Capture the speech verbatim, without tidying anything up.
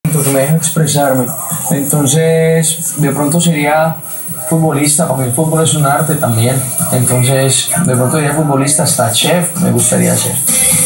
que me deja expresarme. Entonces, de pronto sería futbolista, porque el fútbol es un arte también. Entonces, de pronto sería futbolista, hasta chef, me gustaría ser.